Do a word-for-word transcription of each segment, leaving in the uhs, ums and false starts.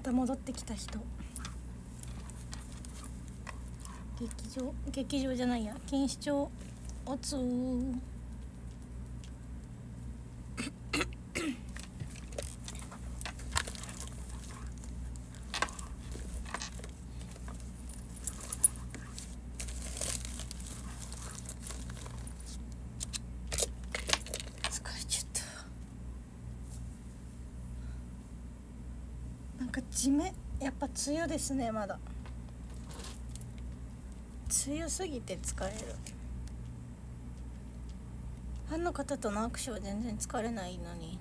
た戻ってきた人、劇場劇場じゃないや錦糸町おつーじめやっぱ梅雨ですね。まだ梅雨すぎて疲れる。ファンの方との握手は全然疲れないのに、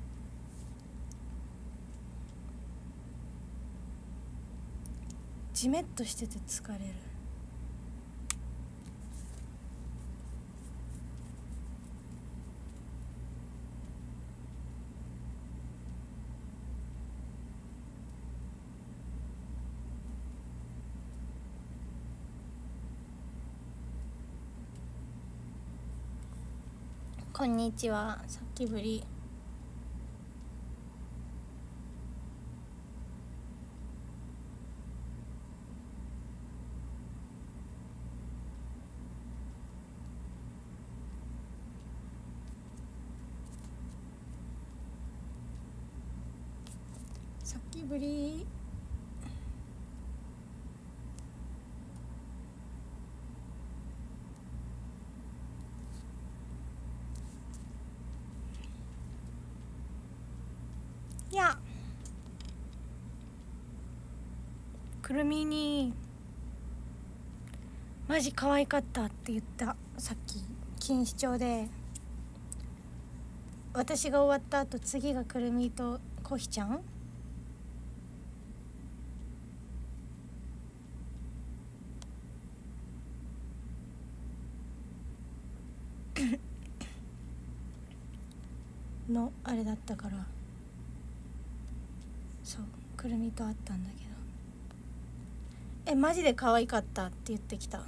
じめっとしてて疲れる。こんにちは、さっきぶり。さっきぶり。いやくるみにマジ可愛かったって言った。さっき錦糸町で私が終わった後、次がくるみとこひちゃんのあれだったから、そうくるみと会ったんだけど、えマジで可愛かったって言ってきた。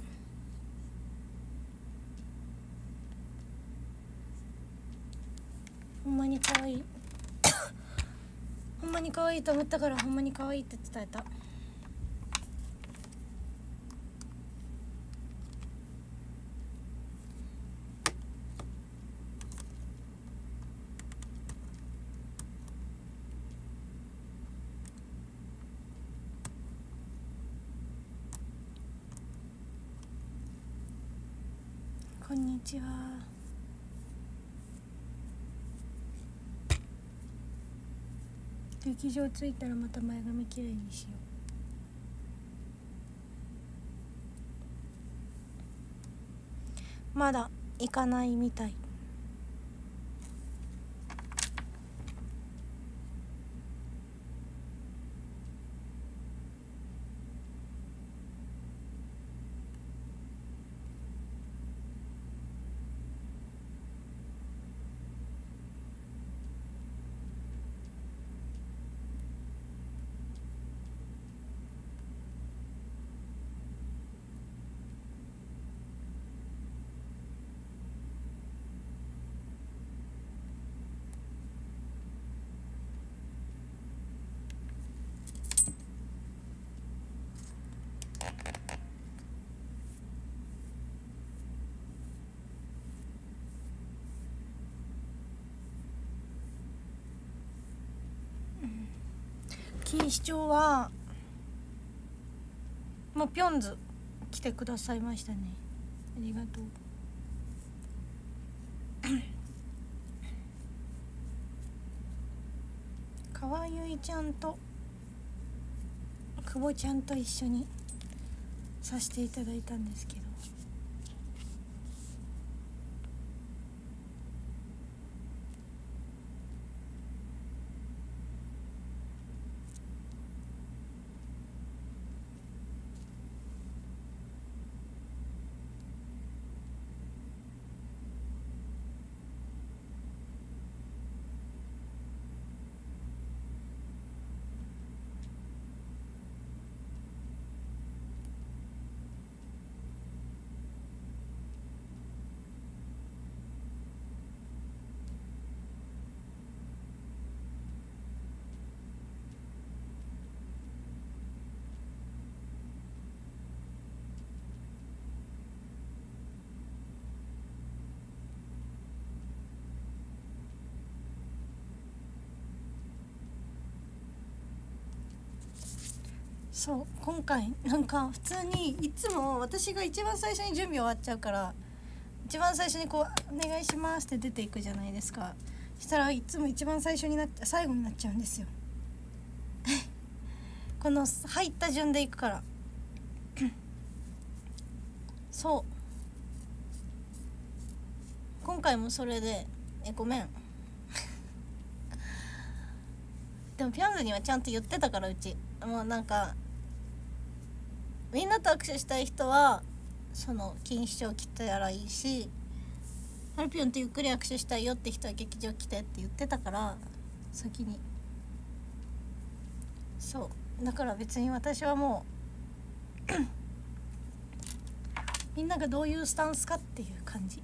ほんまに可愛いほんまに可愛いと思ったから、ほんまに可愛いって伝えた。こんにちは。劇場着いたらまた前髪きれいにしよう。まだ行かないみたい。錦糸町はもうピョンズ来てくださいましたね。ありがとう。川ゆいちゃんと久保ちゃんと一緒にさせていただいたんですけど、 そう今回なんか普通にいつも私が一番最初に準備終わっちゃうから一番最初にこう「お願いします」って出ていくじゃないですか。そしたらいつも一番最初になって最後になっちゃうんですよこの入った順でいくからそう今回もそれでえごめんでもピョンズにはちゃんと言ってたから、うちもうなんかみんなと握手したい人はその錦糸町来たらいいし、ハルピョンとゆっくり握手したいよって人は劇場来てって言ってたから先に。そうだから別に私はもうみんながどういうスタンスかっていう感じ。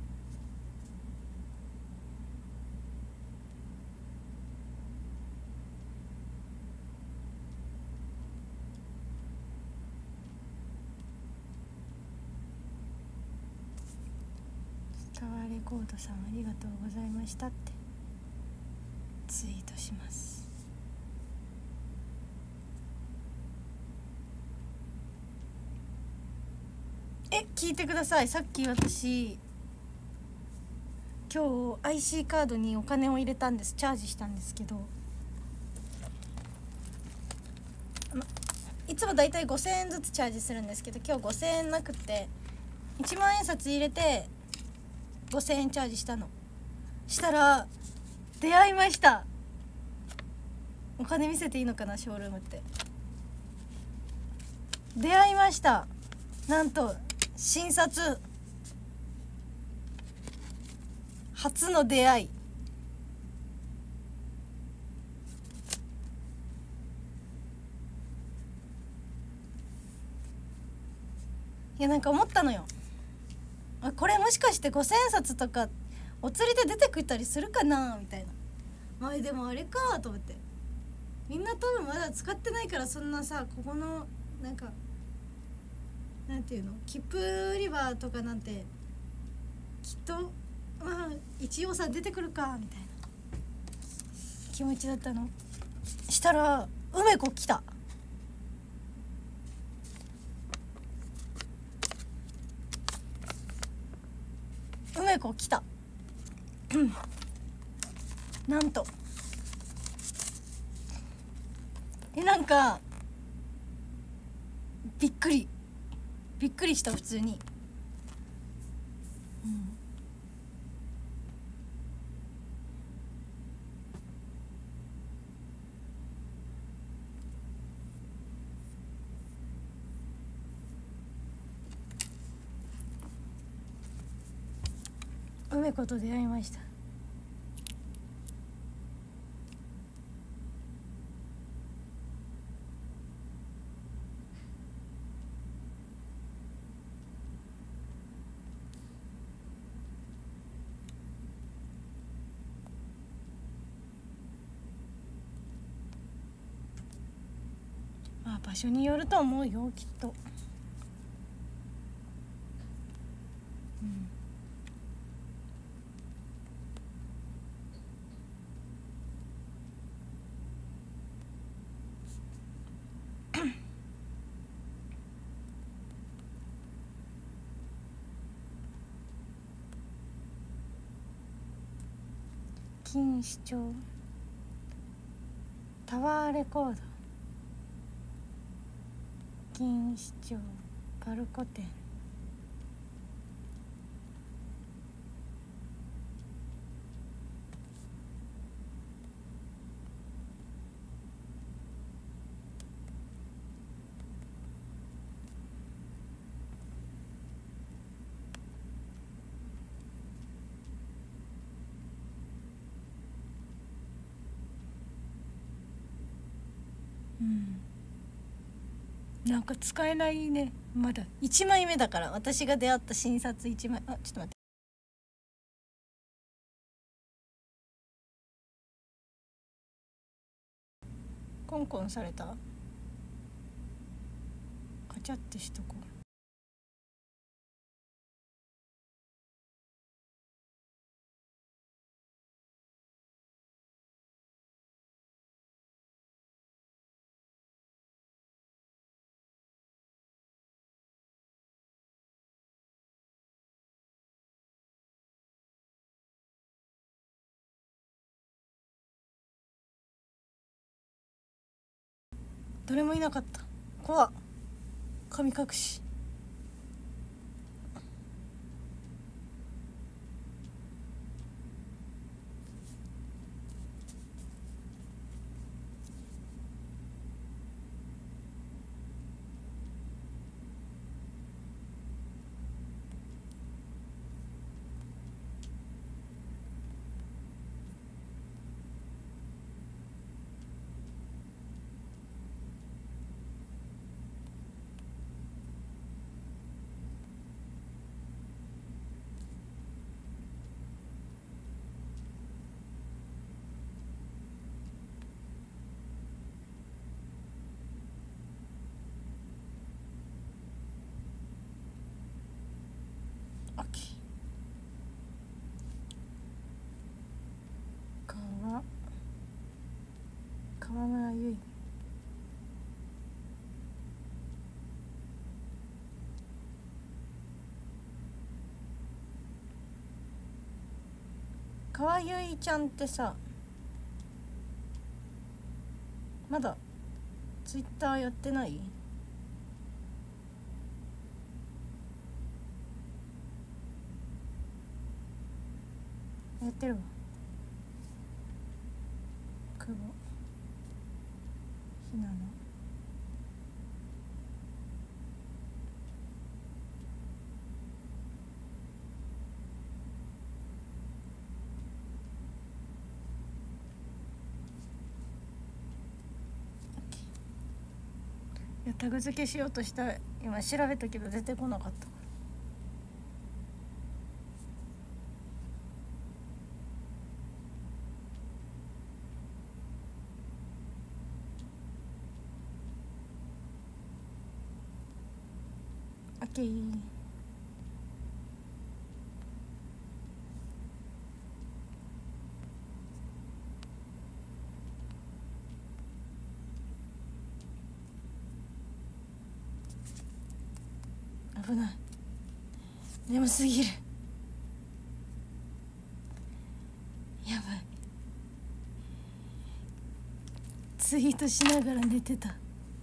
スタワーレコードさんありがとうございましたってツイートします。え聞いてください。さっき私今日 アイシー カードにお金を入れたんです。チャージしたんですけど、いつもだいたいごせんえんずつチャージするんですけど、今日ごせんえんなくていちまん円札入れてごせんえんチャージしたの。したら出会いました。お金見せていいのかな、ショールームって。出会いました。なんと診察初の出会い。いやなんか思ったのよ、これもしかしてごせんえん札とかお釣りで出てくったりするかなみたいな。まあでもあれかと思って、みんな多分まだ使ってないからそんなさ、ここのなんかなんていうの切符売り場とかなんてきっとまあ一応さ出てくるかみたいな気持ちだったの。したら梅子来た。梅子来たなんとえなんかびっくりびっくりした。普通に、うん、梅子と出会いました。まあ場所によると思うよきっと。錦糸町タワーレコード、錦糸町パルコ店、うんなんか使えないね。まだいちまいめだから、私が出会った診察いちまい。あちょっと待って、コンコンされた。カチャってしとこう。 誰もいなかった。怖っ。神隠し。オッケー。川川村ゆい。川ゆいちゃんってさ、まだツイッターやってない？やってるわ。久保ひなの。いやタグ付けしようとした、今調べたけど出てこなかったから。オッケー。危ない。眠すぎる。やばい。ツイートしながら寝てた。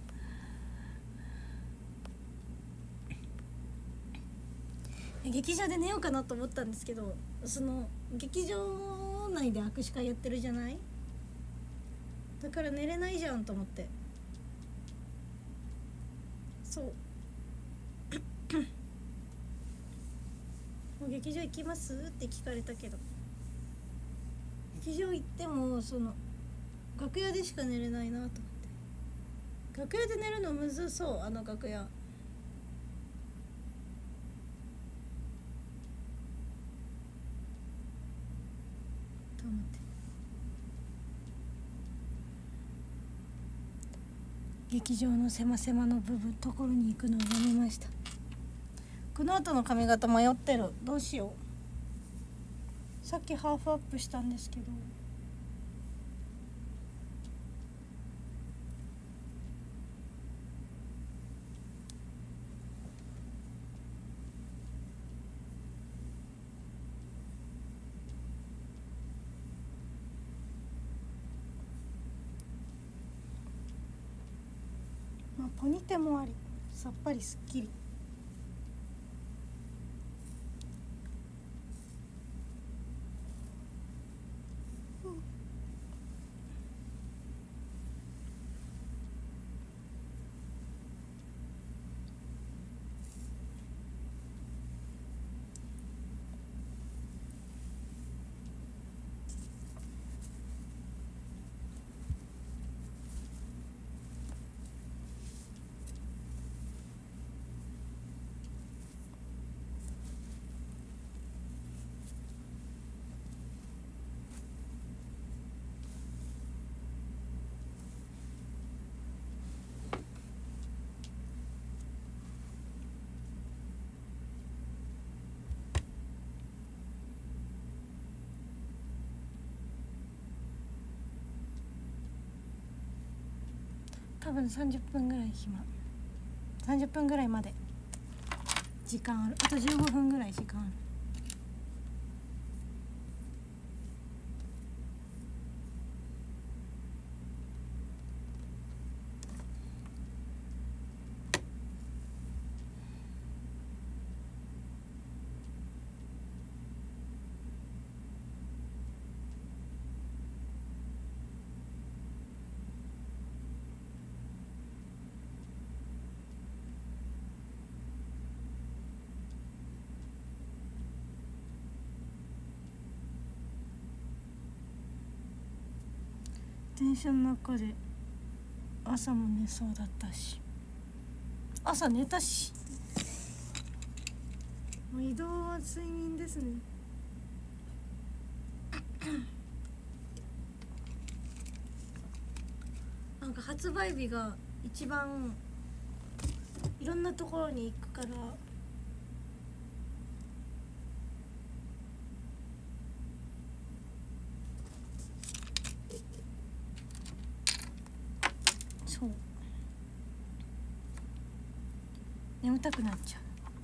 劇場で寝ようかなと思ったんですけど、その劇場内で握手会やってるじゃない。だから寝れないじゃんと思って。そうもう劇場行きますって聞かれたけど、劇場行ってもその楽屋でしか寝れないなと思って。楽屋で寝るのむずそう、あの楽屋。と思って、劇場の狭狭の部分ところに行くのをやめました。この後の髪型迷ってる。どうしよう。さっきハーフアップしたんですけど、まあポニテもあり、さっぱりすっきり。多分さんじゅっぷんぐらい暇。さんじゅっぷんぐらいまで時間ある。あとじゅうごふんぐらい時間ある。 電車の中で朝も寝そうだったし、朝寝たし、もう移動は睡眠ですね。なんか発売日が一番いろんなところに行くから、そう眠たくなっちゃう。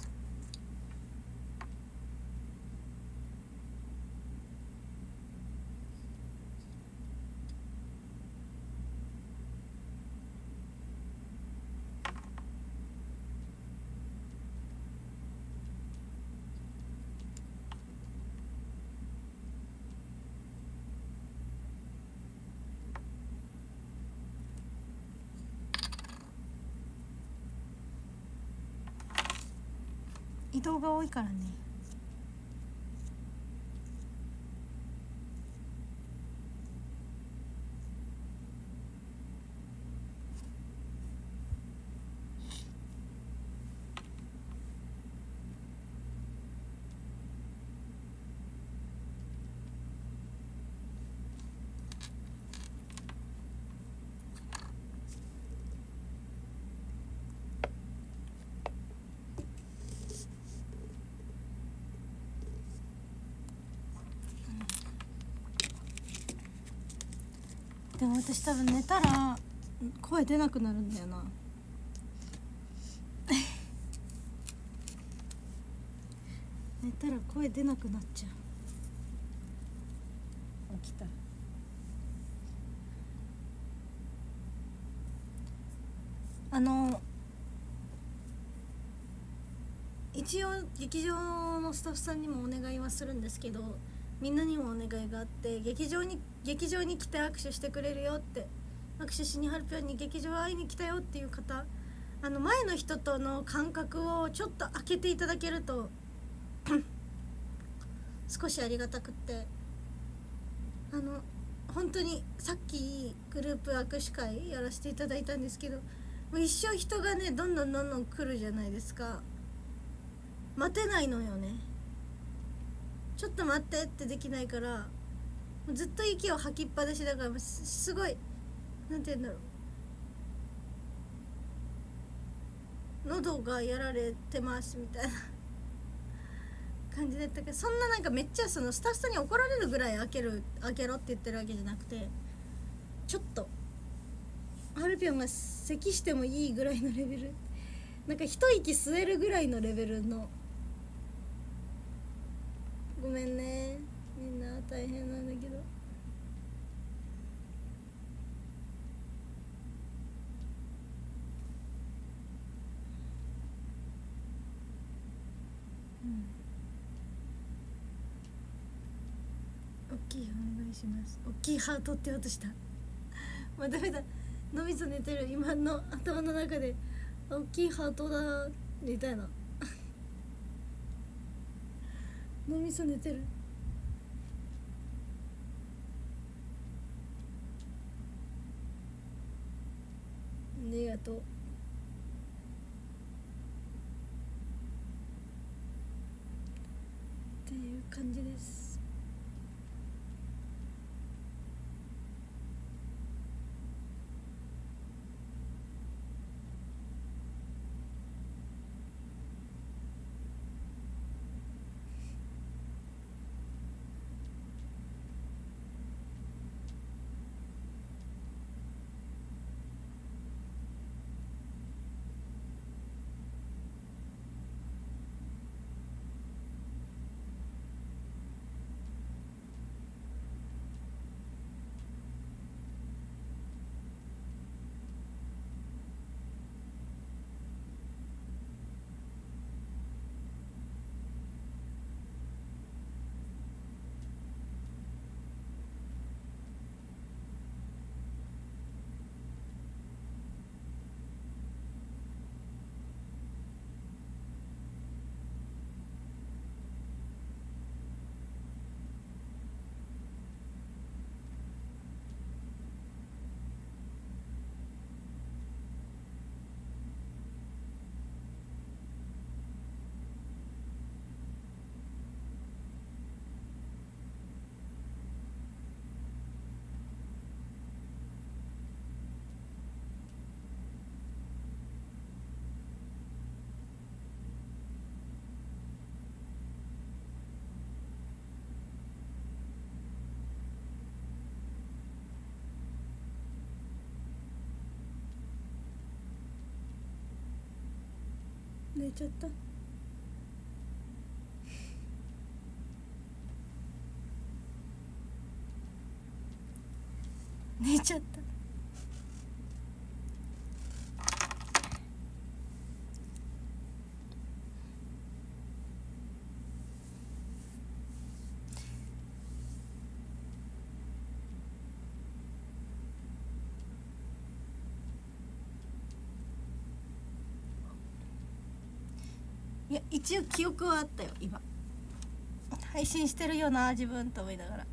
移動が多いからね。でも私多分寝たら声出なくなるんだよな。寝たら声出なくなっちゃう。起きたらあの一応劇場のスタッフさんにもお願いはするんですけど、みんなにもお願いがあって、劇場に劇場に来て握手してくれるよって、握手しにハルピョンに劇場会いに来たよっていう方、あの前の人との間隔をちょっと空けていただけると少しありがたくって、あの本当にさっきグループ握手会やらせていただいたんですけど、もう一生人がねどんどんどんどん来るじゃないですか。待てないのよね。ちょっと待ってってできないから、ずっと息を吐きっぱなしだから、すすごいなんて言うんだろう、喉がやられてますみたいな感じだったけど、そんななんかめっちゃそのスタッフさんに怒られるぐらい開ける開けろって言ってるわけじゃなくて、ちょっとハルピョンが咳してもいいぐらいのレベル、なんか一息吸えるぐらいのレベルの。ごめんね、みんな大変なんだけど。うん、大きいお願いします。大きいハートって言おうとしたもうダメだ、脳みそ寝てる。今の頭の中で大きいハートだみたいな脳みそ寝てる。ありがとう。っていう感じです。 寝ちゃった寝ちゃった。いや一応記憶はあったよ。今配信してるよな自分と思いながら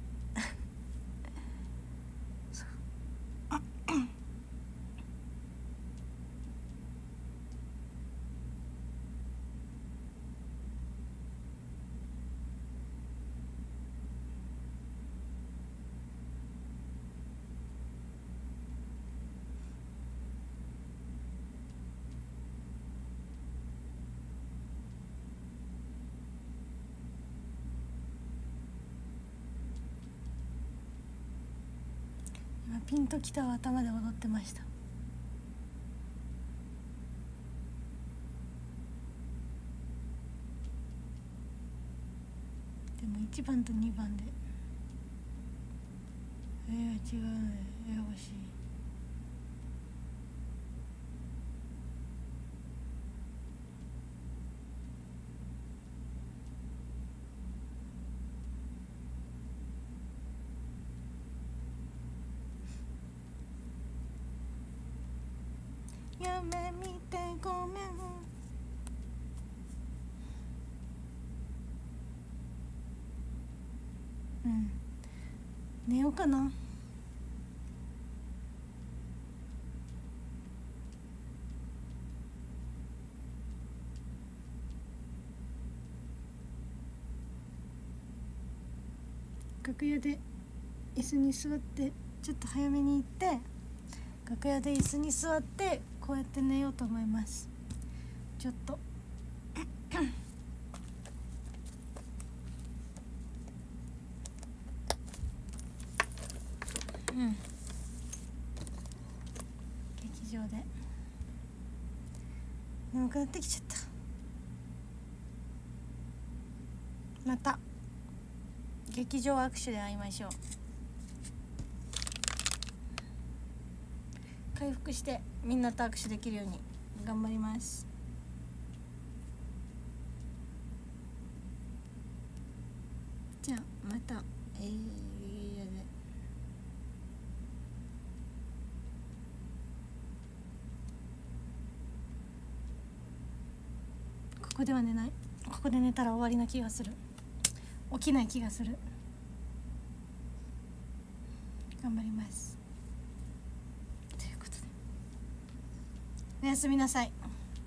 ピンときたは頭で踊ってました。でもいちばんとにばんでえー、違うね。えー、欲しい。夢見てごめん。うん寝ようかな。楽屋で椅子に座ってちょっと早めに行って楽屋で椅子に座ってこうやって寝ようと思います。ちょっとうん劇場で眠くなってきちゃった。また劇場握手で会いましょう。回復してみんなと握手できるように頑張ります。じゃあまたえーここでは寝ない。ここで寝たら終わりな気がする。起きない気がする。頑張ります。ということでおやすみなさい。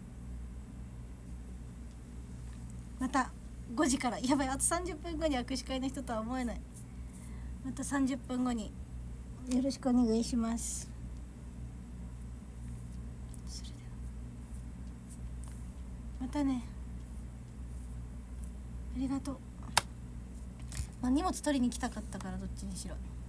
またごじからやばい、あとさんじゅっぷんごに握手会の人とは思えない。またさんじゅっぷんごによろしくお願いします。それではまたね。ありがとう。まあ、荷物取りに来たかったからどっちにしろ